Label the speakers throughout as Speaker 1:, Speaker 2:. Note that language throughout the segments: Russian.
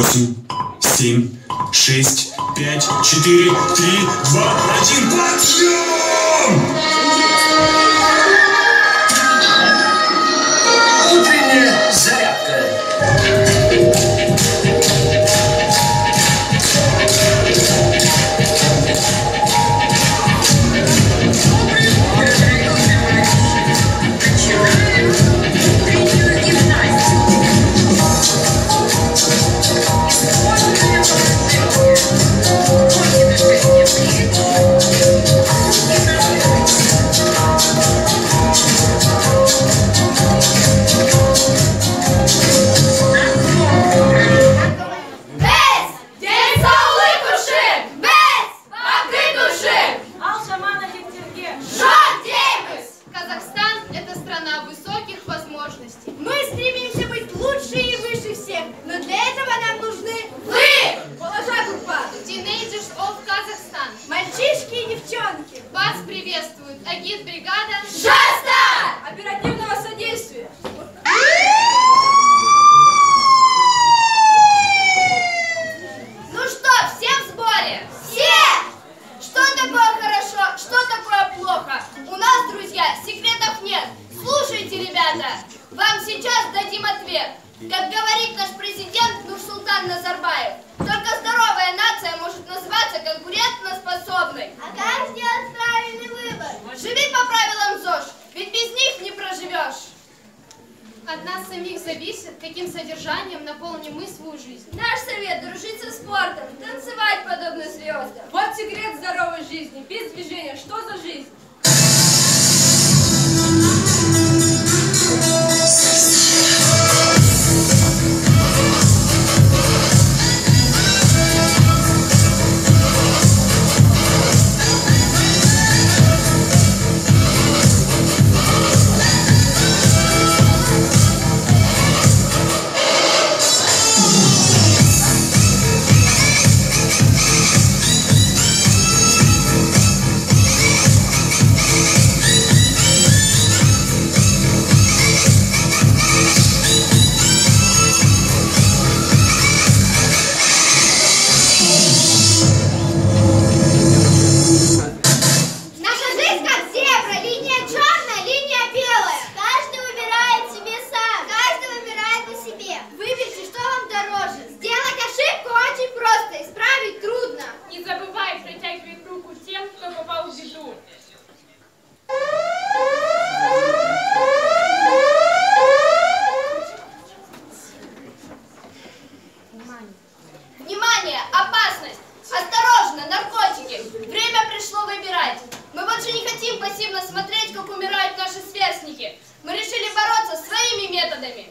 Speaker 1: 8, 7, 6, 5, 4, 3, 2, 1, подъем!
Speaker 2: Утренняя зарядка.
Speaker 3: Вас приветствует агитбригада
Speaker 4: ЖАСТа! Оперативного содействия.
Speaker 3: Ну что, все в сборе? Все! Что такое хорошо, что такое плохо? У нас, друзья, секретов нет. Слушайте, ребята, вам сейчас дадим ответ. Как говорит наш президент Нурсултан Назарбаев, только здоровая нация может называться конкурентоспособной.
Speaker 5: А как сделать правильный выбор?
Speaker 3: Живи по правилам ЗОЖ, ведь без них не проживешь.
Speaker 6: От нас самих зависит, каким содержанием наполним мы свою жизнь.
Speaker 4: Наш совет – дружить со спортом, танцевать подобно звездам. Вот секрет здоровой жизни. Без движения что за жизнь?
Speaker 3: Внимание! Опасность! Осторожно! Наркотики! Время пришло выбирать. Мы больше не хотим пассивно смотреть, как умирают наши сверстники. Мы решили бороться своими методами.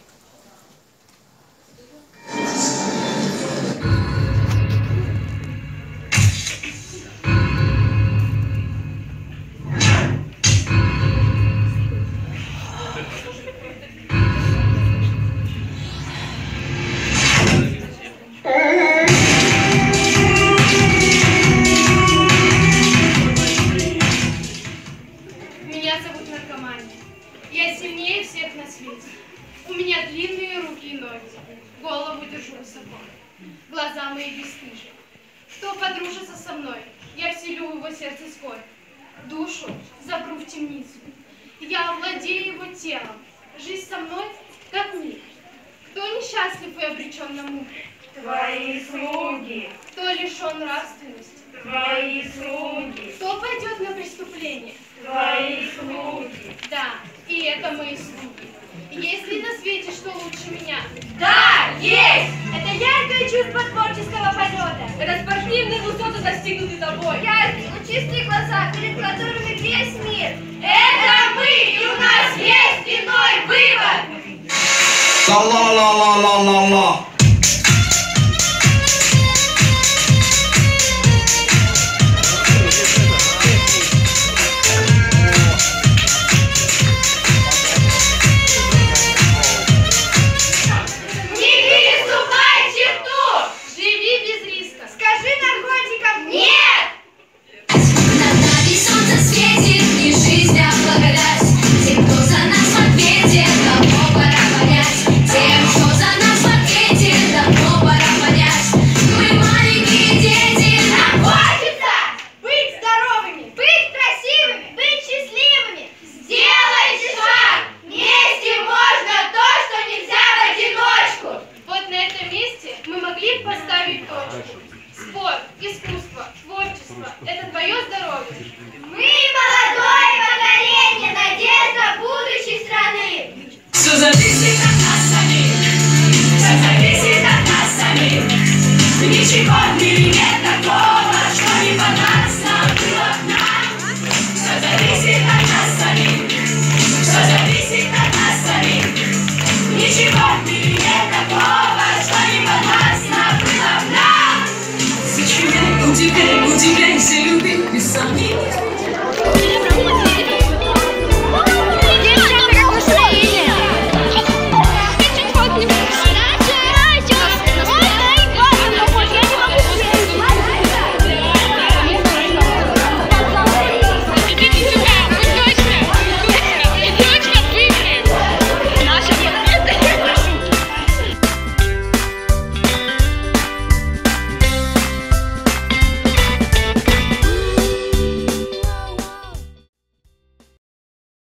Speaker 6: Я сильнее всех на свете. У меня длинные руки и ноги. Голову держу высоко. Глаза мои бесстыжие. Кто подружится со мной, я вселю в его сердце скорбь. Душу запру в темницу. Я овладею его телом. Жизнь со мной, как мир. Кто несчастлив и обречен на муку?
Speaker 7: Твои слуги.
Speaker 6: Кто лишен нравственности?
Speaker 7: Твои слуги.
Speaker 6: Кто пойдет на преступление?
Speaker 7: Твои слуги.
Speaker 6: Да, и это мои слуги. Есть ли на свете что лучше меня?
Speaker 4: Да, есть! Это яркое чувство творческого полета. Это спортивные высоты, достигнуты тобой.
Speaker 5: Яркие, лучистые глаза, перед которыми весь мир.
Speaker 4: Это мы, и у нас есть иной выбор.
Speaker 8: Ла-ла-ла-ла-ла-ла-ла.
Speaker 9: Тем, кто за нас в ответе, кого пора понять. Тем, кто за нас в ответе.
Speaker 8: зависит от нас самих. Ничего не